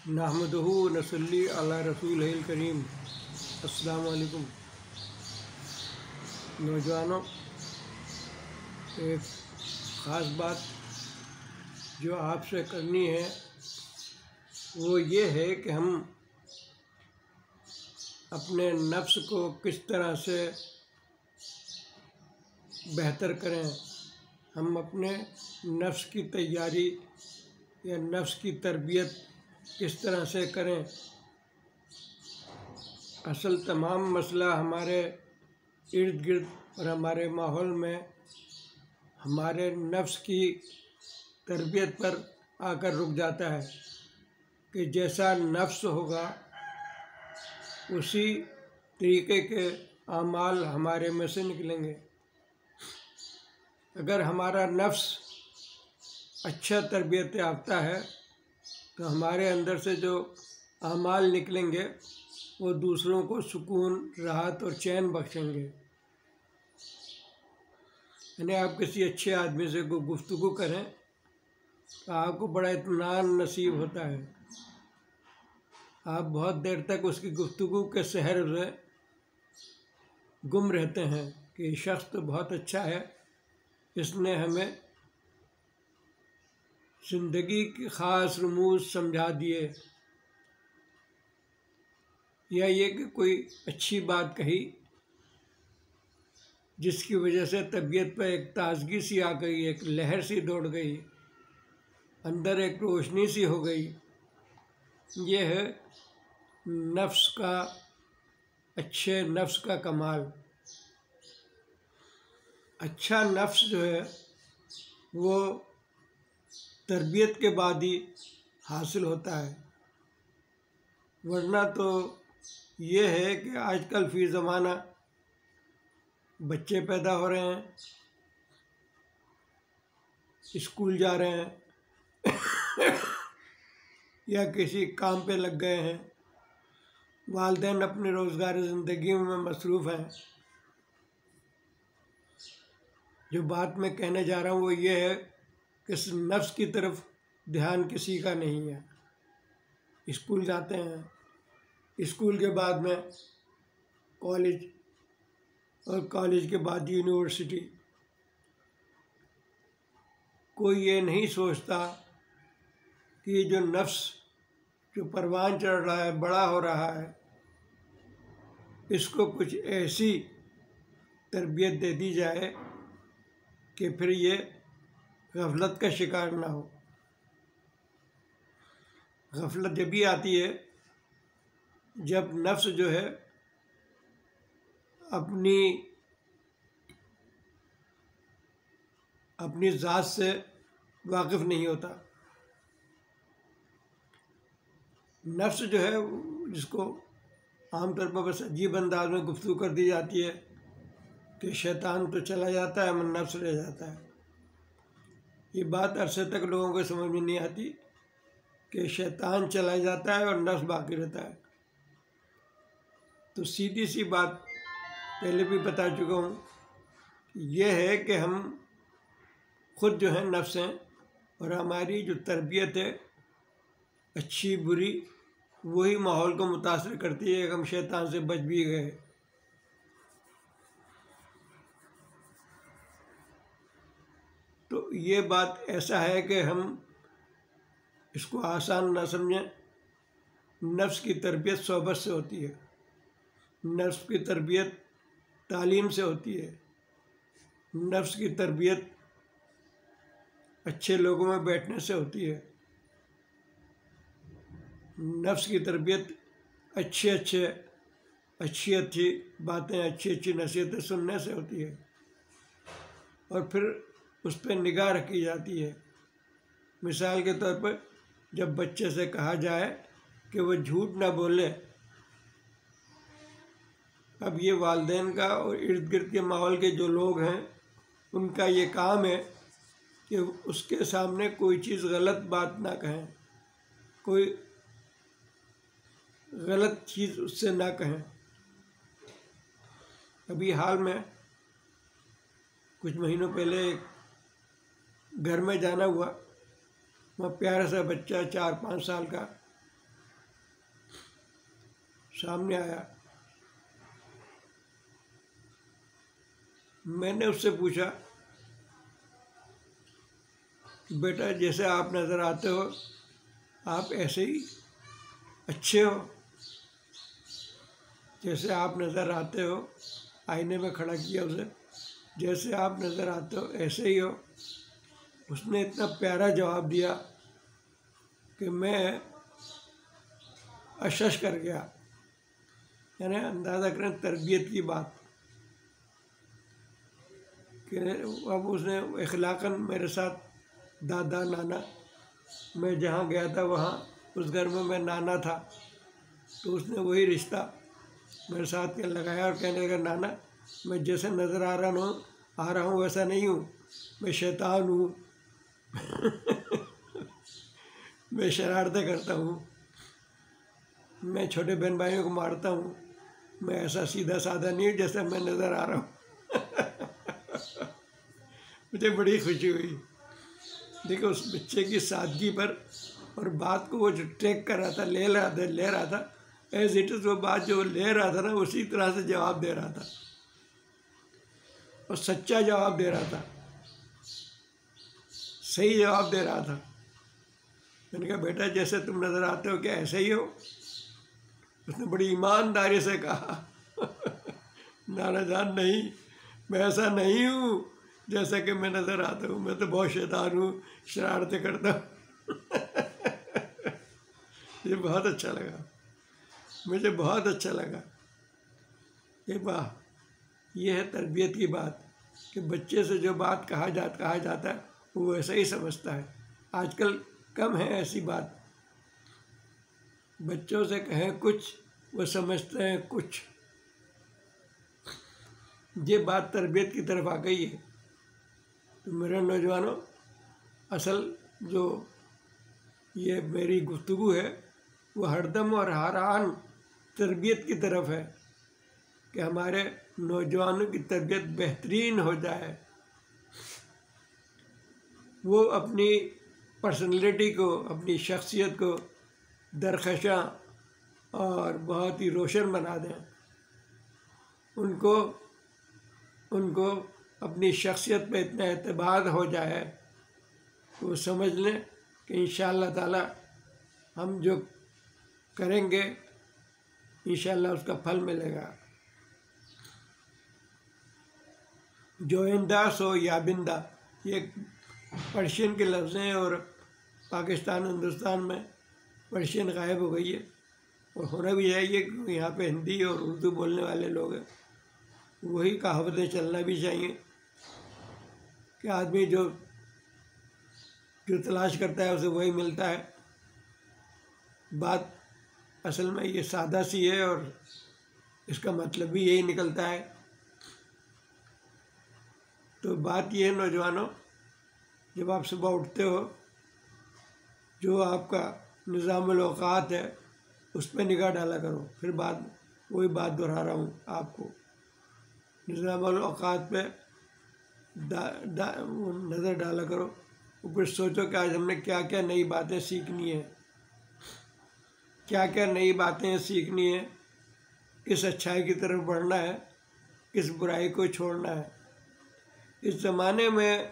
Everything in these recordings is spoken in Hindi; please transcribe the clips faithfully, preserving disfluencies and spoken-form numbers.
नहमदहु व नसल्ली अला रसूलिहिल करीम। अस्सलामु अलैकुम। नौजवानों, एक ख़ास बात जो आपसे करनी है वो ये है कि हम अपने नफ्स को किस तरह से बेहतर करें। हम अपने नफ्स की तैयारी या नफ्स की तरबियत किस तरह से करें। असल तमाम मसला हमारे इर्द गिर्द और हमारे माहौल में हमारे नफ्स की तरबियत पर आकर रुक जाता है कि जैसा नफ्स होगा उसी तरीके के आमाल हमारे में से निकलेंगे। अगर हमारा नफ्स अच्छा तरबियत याफ्ता है तो हमारे अंदर से जो आमाल निकलेंगे वो दूसरों को सुकून, राहत और चैन बख्शेंगे। यानी आप किसी अच्छे आदमी से कोई गुफ्तगू करें तो आपको बड़ा इत्मीनान नसीब होता है। आप बहुत देर तक उसकी गुफ्तगू के सहर में गुम रहते हैं कि ये शख्स तो बहुत अच्छा है, इसने हमें ज़िंदगी के ख़ास रमूज़ समझा दिए, या ये कि कोई अच्छी बात कही जिसकी वजह से तबीयत पर एक ताज़गी सी आ गई, एक लहर सी दौड़ गई, अंदर एक रोशनी सी हो गई। ये है नफ्स का, अच्छे नफ्स का कमाल। अच्छा नफ्स जो है वो तरबियत के बाद ही हासिल होता है, वरना तो ये है कि आजकल फ़ी ज़माना बच्चे पैदा हो रहे हैं, स्कूल जा रहे हैं या किसी काम पे लग गए हैं, वालिदैन अपने रोज़गार ज़िंदगी में मसरूफ़ हैं। जो बात मैं कहने जा रहा हूँ वो ये है कि इस नफ्स की तरफ ध्यान किसी का नहीं है। स्कूल जाते हैं, स्कूल के बाद में कॉलेज और कॉलेज के बाद यूनिवर्सिटी। कोई ये नहीं सोचता कि ये जो नफ्स जो परवान चढ़ रहा है, बड़ा हो रहा है, इसको कुछ ऐसी तरबियत दे दी जाए कि फिर ये गफलत का शिकार ना हो। गफलत जब भी आती है जब नफ्स जो है अपनी अपनी ज़ात से वाकिफ़ नहीं होता। नफ्स जो है जिसको आमतौर पर बस अजीब अंदाज में गुफ्तगू कर दी जाती है कि शैतान तो चला जाता है, मन नफ्स रह जाता है। ये बात अरसे तक लोगों को समझ में नहीं आती कि शैतान चला जाता है और नफ्स बाकी रहता है। तो सीधी सी बात पहले भी बता चुका हूँ, ये है कि हम खुद जो है नफ्स हैं और हमारी जो तरबियत है अच्छी बुरी वही माहौल को मुतासर करती है कि हम शैतान से बच भी गए। तो ये बात ऐसा है कि हम इसको आसान ना समझें। नफ्स की तरबियत सोहबत से होती है, नफ्स की तरबियत तालीम से होती है, नफ्स की तरबियत अच्छे लोगों में बैठने से होती है, नफ्स की तरबियत अच्छे अच्छे अच्छी अच्छी बातें, अच्छी अच्छी नसीहतें सुनने से होती है और फिर उस पर निगाह रखी जाती है। मिसाल के तौर पर जब बच्चे से कहा जाए कि वो झूठ ना बोले, अब ये वालिदैन का और इर्द गिर्द के माहौल के जो लोग हैं उनका ये काम है कि उसके सामने कोई चीज़ गलत बात ना कहें, कोई गलत चीज़ उससे ना कहें। अभी हाल में कुछ महीनों पहले घर में जाना हुआ, वहाँ प्यारा सा बच्चा चार पाँच साल का सामने आया। मैंने उससे पूछा कि बेटा जैसे आप नज़र आते हो आप ऐसे ही अच्छे हो, जैसे आप नज़र आते हो, आईने में खड़ा किया उसे, जैसे आप नज़र आते हो ऐसे ही हो। उसने इतना प्यारा जवाब दिया कि मैं अशश कर गया। यानी अंदाज़ा करें तरबियत की बात कि अब उसने इखलाकन मेरे साथ दादा नाना, मैं जहाँ गया था वहाँ उस घर में मैं नाना था, तो उसने वही रिश्ता मेरे साथ के लगाया और कहने लगा नाना मैं जैसे नज़र आ रहा हूँ आ रहा हूँ वैसा नहीं हूँ, मैं शैतान हूँ मैं शरारतें करता हूँ, मैं छोटे बहन भाइयों को मारता हूँ, मैं ऐसा सीधा साधा नहीं हूँ जैसा मैं नज़र आ रहा हूँ मुझे बड़ी खुशी हुई। देखो उस बच्चे की सादगी पर और बात को वो जो ट्रैक कर रहा था, ले रहा था ले रहा था एज इट इज़, वो बात जो ले रहा था ना उसी तरह से जवाब दे रहा था और सच्चा जवाब दे रहा था, सही जवाब दे रहा था। मैंने कहा बेटा जैसे तुम नज़र आते हो क्या ऐसे ही हो? उसने बड़ी ईमानदारी से कहा नाना जान नहीं, मैं ऐसा नहीं हूँ जैसा कि मैं नज़र आता हूँ, मैं तो बहुत शैतान हूँ, शरारतें करता हूँ ये बहुत अच्छा लगा, मुझे बहुत अच्छा लगा। ये वाह, ये है तरबियत की बात कि बच्चे से जो बात कहा जा कहा जाता है वो वैसा ही समझता है। आजकल कम है ऐसी बात, बच्चों से कहें कुछ वो समझते हैं कुछ। ये बात तरबियत की तरफ आ गई है। तो मेरे नौजवानों, असल जो ये मेरी गुफ्तगू है वो हरदम और हर आन तरबियत की तरफ है कि हमारे नौजवानों की तरबियत बेहतरीन हो जाए, वो अपनी पर्सनैलिटी को, अपनी शख्सियत को दरख़शां और बहुत ही रोशन बना दें। उनको उनको अपनी शख्सियत पे इतना एतबार हो जाए कि वो समझ लें कि इंशाअल्लाह ताला हम जो करेंगे इंशाअल्लाह उसका फल मिलेगा। जोइंदा सो याबिंदा, ये पर्शियन के लफ्ज़ हैं और पाकिस्तान हिंदुस्तान में पर्शियन गायब हो गई है और होना भी चाहिए क्योंकि यहाँ पे हिंदी और उर्दू बोलने वाले लोग हैं। वही कहावतें चलना भी चाहिए कि आदमी जो जो तलाश करता है उसे वही मिलता है। बात असल में ये सादा सी है और इसका मतलब भी यही निकलता है। तो बात ये है नौजवानों, जब आप सुबह उठते हो जो आपका निज़ामुल औक़ात है उस पर निगाह डाला करो। फिर बात वही बात दोहरा रहा हूँ आपको, निज़ामुल औक़ात पे नज़र डाला करो। ऊपर सोचो कि आज हमने क्या क्या नई बातें सीखनी है, क्या क्या नई बातें सीखनी है, किस अच्छाई की तरफ बढ़ना है, किस बुराई को छोड़ना है। इस ज़माने में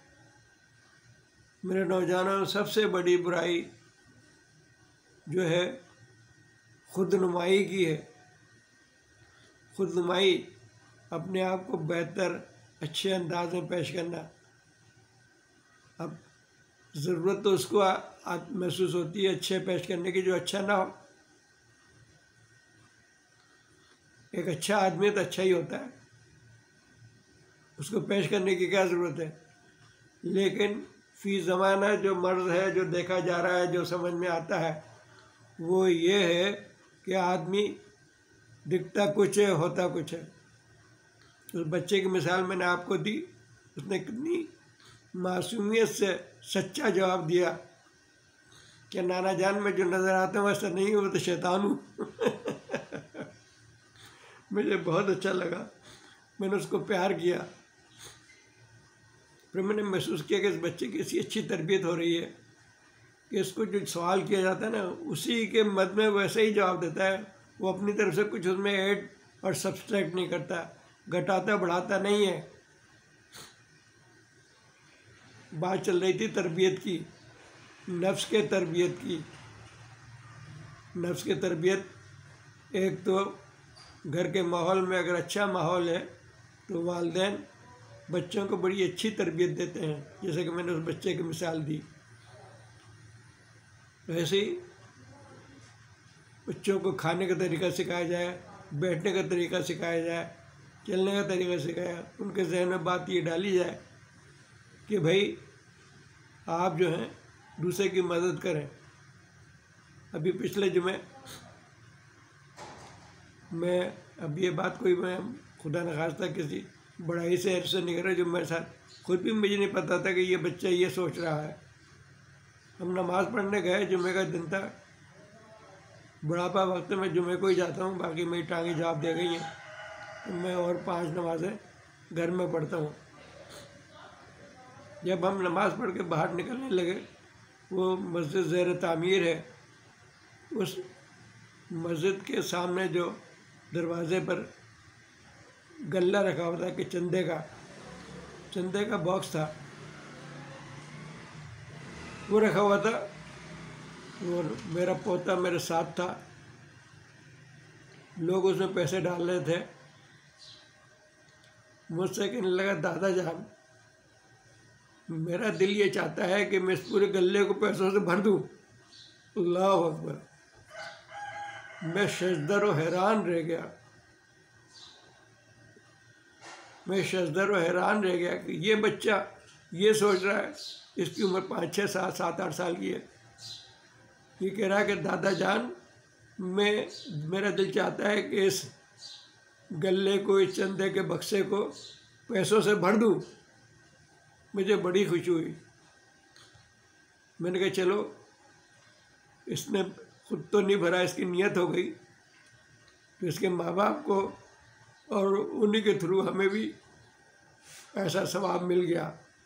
मेरे नौजवानों सबसे बड़ी बुराई जो है खुद नुमाई की है। खुद नुमाई, अपने आप को बेहतर अच्छे अंदाज में पेश करना। अब ज़रूरत तो उसको महसूस होती है अच्छे पेश करने की जो अच्छा ना हो। एक अच्छा आदमी तो अच्छा ही होता है, उसको पेश करने की क्या ज़रूरत है। लेकिन फ़ी ज़माना जो मर्ज़ है, जो देखा जा रहा है, जो समझ में आता है वो ये है कि आदमी दिखता कुछ है होता कुछ है। उस बच्चे की मिसाल मैंने आपको दी, उसने कितनी मासूमियत से सच्चा जवाब दिया कि नाना जान मैं जो नज़र आता हूँ वैसा नहीं हूँ, तो शैतान हूँ मुझे बहुत अच्छा लगा, मैंने उसको प्यार किया। फिर मैंने महसूस किया कि इस बच्चे की ऐसी अच्छी तरबियत हो रही है कि इसको जो सवाल किया जाता है ना उसी के मद में वैसे ही जवाब देता है वो अपनी तरफ से कुछ उसमें ऐड और सब्सट्रैक्ट नहीं करता, घटाता बढ़ाता नहीं है। बात चल रही थी तरबियत की, नफ्स के तरबियत की। नफ्स के तरबियत, एक तो घर के माहौल में अगर अच्छा माहौल है तो वालिदैन बच्चों को बड़ी अच्छी तरबियत देते हैं, जैसे कि मैंने उस बच्चे की मिसाल दी। वैसे ही बच्चों को खाने का तरीका सिखाया जाए, बैठने का तरीका सिखाया जाए, चलने का तरीका सिखाया, उनके जहन में बात ये डाली जाए कि भाई आप जो हैं दूसरे की मदद करें। अभी पिछले जुमे मैं, अब ये बात कोई मैं खुदा न खास्ता किसी बड़ाई से ऐसे नहीं कर रहा, जो मेरे साथ खुद भी मुझे नहीं पता था कि ये बच्चा ये सोच रहा है। हम नमाज़ पढ़ने गए, जुमे का दिन था, बुढ़ापा वक्त में जुमे को ही जाता हूँ, बाकी मेरी टांगें जवाब दे गई हैं, तो मैं और पांच नमाज़ें घर में पढ़ता हूँ। जब हम नमाज़ पढ़ के बाहर निकलने लगे, वो मस्जिद ज़ेर तामीर है, उस मस्जिद के सामने जो दरवाज़े पर गल्ला रखा हुआ था कि चंदे का चंदे का बॉक्स था, वो रखा हुआ था। और मेरा पोता मेरे साथ था, लोग उसमें पैसे डाल रहे थे। मुझसे कहने लगा, दादा जान, मेरा दिल ये चाहता है कि मैं इस पूरे गल्ले को पैसों से भर दूं। अल्लाह अकबर। मैं शजदर व हैरान रह गया मैं शजदर व हैरान रह गया कि ये बच्चा ये सोच रहा है, इसकी उम्र पाँच छः सात सात आठ साल की है, ये कह रहा है कि दादा जान, मैं मेरा दिल चाहता है कि इस गल्ले को, इस चंदे के बक्से को पैसों से भर दूं। मुझे बड़ी खुशी हुई। मैंने कहा चलो, इसने खुद तो नहीं भरा, इसकी नियत हो गई, तो इसके माँ बाप को और उन्हीं के थ्रू हमें भी ऐसा सवाब मिल गया।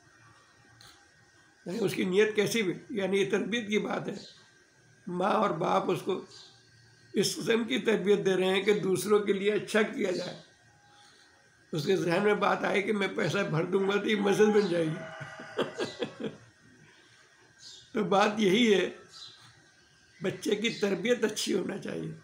यानी उसकी नियत कैसी भी, यानी ये तरबियत की बात है। माँ और बाप उसको इस किस्म की तरबियत दे रहे हैं कि दूसरों के लिए अच्छा किया जाए। उसके जहन में बात आई कि मैं पैसा भर दूंगा तो ये मस्जिद बन जाएगी। तो बात यही है, बच्चे की तरबियत अच्छी होना चाहिए।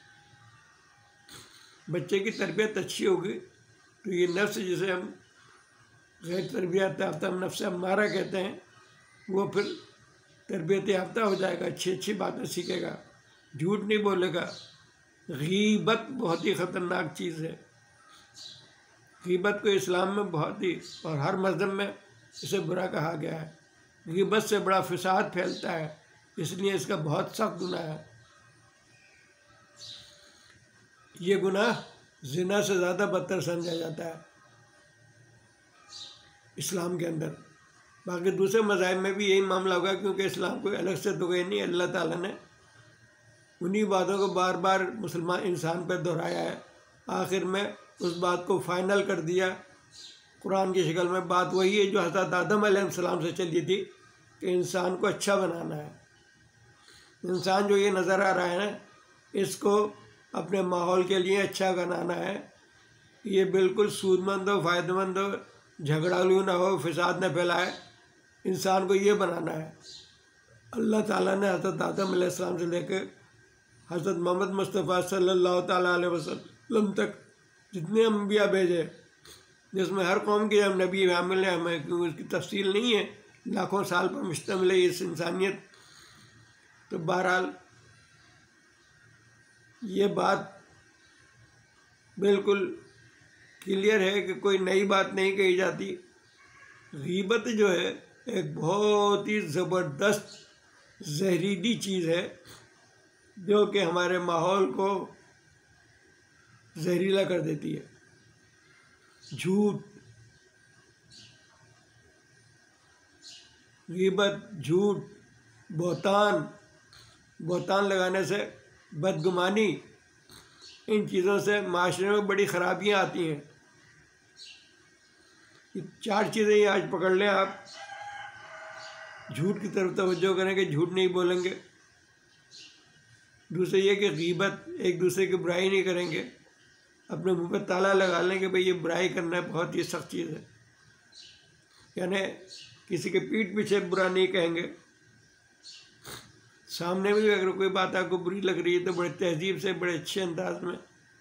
बच्चे की तरबियत अच्छी होगी तो ये नफ्स, जिसे हम गैर तरबियत याफ्ता हम नफ्स अम्मारा कहते हैं, वो फिर तरबियत याफ्ता हो जाएगा, अच्छी अच्छी बातें सीखेगा, झूठ नहीं बोलेगा। गीबत बहुत ही ख़तरनाक चीज़ है। गीबत को इस्लाम में बहुत ही, और हर मज़हब में इसे बुरा कहा गया है। गीबत से बड़ा फिसाद फैलता है, इसलिए इसका बहुत सख्त गुनाह है। ये गुनाह जिना से ज़्यादा बदतर समझा जाता है इस्लाम के अंदर। बाकी दूसरे मज़ाहिब में भी यही मामला होगा, क्योंकि इस्लाम कोई अलग से तो गए नहीं, अल्लाह ताला ने उन्हीं बातों को बार बार मुसलमान इंसान पर दोहराया है। आखिर में उस बात को फ़ाइनल कर दिया कुरान की शक्ल में। बात वही है जो हज़रत आदम अलैहिस्सलाम से चली थी कि इंसान को अच्छा बनाना है। इंसान जो ये नज़र आ रहा है ना, इसको अपने माहौल के लिए अच्छा बनाना है। ये बिल्कुल सूदमंद हो, फ़ायदेमंद हो, झगड़ालू ना हो, फिसाद न फैलाए, इंसान को ये बनाना है। अल्लाह ताला ने हज़रत आदम अलैहिस्सलाम से लेकर हज़रत मोहम्मद मुस्तफ़ा सल्लल्लाहु ताला अलैहि वसल्लम तक जितने अम्बिया भेजे, जिसमें हर कौम के हम नबी शामिल हैं, हमें क्योंकि उसकी तफसील नहीं है, लाखों साल पर मुश्तमिल है इस इंसानियत। तो बहरहाल ये बात बिल्कुल क्लियर है कि कोई नई बात नहीं कही जाती। गीबत जो है एक बहुत ही ज़बरदस्त जहरीली चीज़ है, जो कि हमारे माहौल को जहरीला कर देती है। झूठ, गीबत, झूठ, बहतान, बहतान लगाने से, बदगुमानी, इन चीज़ों से माशरे में बड़ी ख़राबियाँ आती हैं। ये चार चीज़ें ही आज पकड़ लें आप। झूठ की तरफ तवज्जो करें कि झूठ नहीं बोलेंगे, दूसरे ये कि गीबत, एक दूसरे की बुराई नहीं करेंगे, अपने मुंह पर ताला लगा लें कि भाई ये बुराई करना बहुत ही सख्त चीज़ है। यानी किसी के पीठ पीछे बुरा नहीं कहेंगे, सामने भी अगर कोई बात आपको बुरी लग रही है तो बड़े तहजीब से, बड़े अच्छे अंदाज में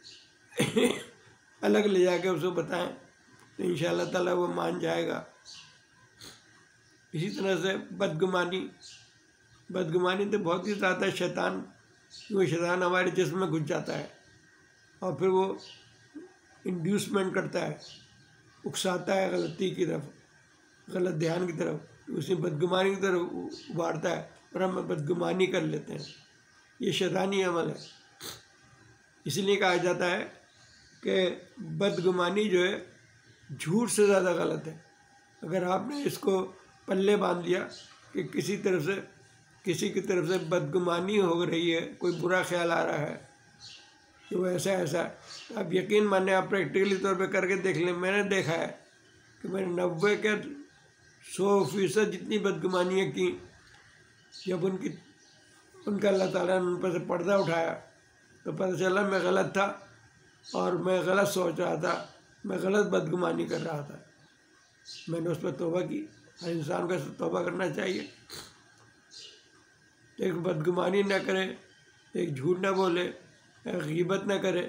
अलग ले जाके उसको बताएं तो इंशाअल्लाह ताला वो मान जाएगा। इसी तरह से बदगुमानी, बदगुमानी तो बहुत ही ज़्यादा शैतान, वो शैतान हमारे जिस्म में घुस जाता है और फिर वो इंड्यूसमेंट करता है, उकसाता है गलती की तरफ, गलत ध्यान की तरफ, उसे बदगुमानी की तरफ उबारता है और हम बदगुमानी कर लेते हैं। ये शैतानी अमल है। इसलिए कहा जाता है कि बदगुमानी जो है झूठ से ज़्यादा गलत है। अगर आपने इसको पल्ले बांध लिया कि किसी तरफ से, किसी की तरफ से बदगुमानी हो रही है, कोई बुरा ख्याल आ रहा है कि वो ऐसा ऐसा, आप यकीन माने, आप प्रैक्टिकली तौर पे करके देख लें। मैंने देखा है कि मैंने नब्बे के सौ फीसद जितनी बदगुमानियाँ की, जब उनकी उनका अल्लाह ताला ने उन पर से पर्दा उठाया तो पता चला मैं गलत था और मैं गलत सोच रहा था, मैं गलत बदगुमानी कर रहा था। मैंने उस पर तौबा की। हर इंसान को तौबा करना चाहिए, एक बदगुमानी ना करे, एक झूठ ना बोले, एक गीबत ना करे।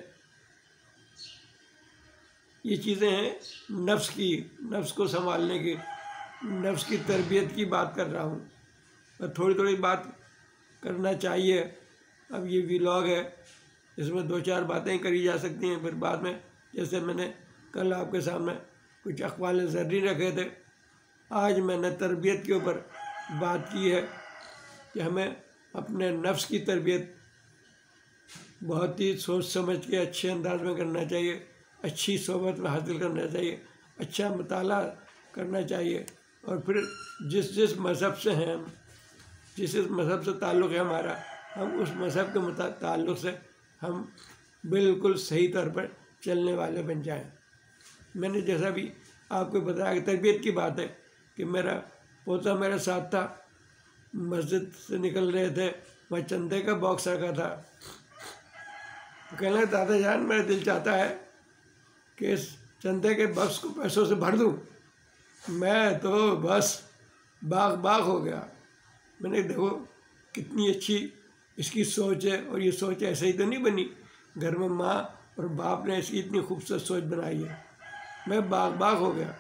ये चीज़ें हैं नफ्स की, नफ्स को संभालने की, नफ्स की तरबियत की बात कर रहा हूँ। और थोड़ी थोड़ी बात करना चाहिए। अब ये व्लॉग है, इसमें दो चार बातें करी जा सकती हैं, फिर बाद में, जैसे मैंने कल आपके सामने कुछ अक़वाल ज़र्री रखे थे, आज मैंने तरबियत के ऊपर बात की है कि हमें अपने नफ्स की तरबियत बहुत ही सोच समझ के अच्छे अंदाज में करना चाहिए, अच्छी सोबत में हासिल करना चाहिए, अच्छा मुताला करना चाहिए। और फिर जिस जिस मज़हब से हैं हम, जिस जिस मज़हब से ताल्लुक़ है हमारा, हम उस मज़हब के ताल्लुक़ से हम बिल्कुल सही तौर पर चलने वाले बन जाएं। मैंने जैसा भी आपको बताया कि तरबियत की बात है कि मेरा पोता मेरे साथ था, मस्जिद से निकल रहे थे, वह चंदे का बॉक्स रखा था। तो कहने लगा, दादा जान मेरा दिल चाहता है कि इस चंदे के बॉक्स को पैसों से भर दूं। मैं तो बस बाग बाग हो गया। मैंने देखो कितनी अच्छी इसकी सोच है, और ये सोच ऐसे ही तो नहीं बनी, घर में माँ और बाप ने इसकी इतनी खूबसूरत सोच बनाई है। मैं बाग बाग हो गया।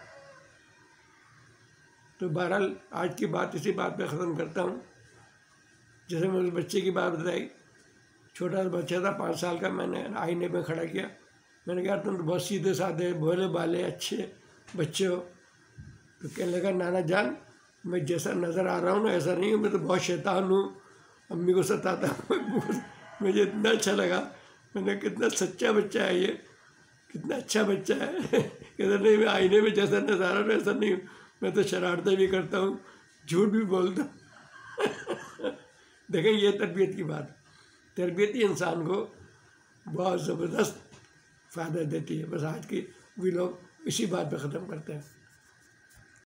तो बहरहाल आज की बात इसी बात पे ख़त्म करता हूँ। जैसे मैंने उस बच्चे की बात बताई, छोटा सा बच्चा था, पाँच साल का, मैंने आईने में खड़ा किया। मैंने कहा तुम तो बहुत सीधे साधे, भोले भाले अच्छे बच्चे हो। तो कहने लगा, नाना जान मैं जैसा नज़र आ रहा हूँ ना ऐसा नहीं हूँ, मैं तो बहुत शैतान हूँ, अम्मी को सताता हूँ। मुझे इतना अच्छा लगा। मैंने कितना सच्चा बच्चा है ये, कितना अच्छा बच्चा है। कहता नहीं, मैं आईने में जैसा नज़र आ रहा हूँ ऐसा नहीं हूँ, मैं तो शरारतें भी करता हूँ, झूठ भी बोलता हूँ। देखें ये तरबियत की बात, तरबियत ही इंसान को बहुत ज़बरदस्त फ़ायदा देती है। बस आज की व्लॉग इसी बात पे ख़त्म करते हैं।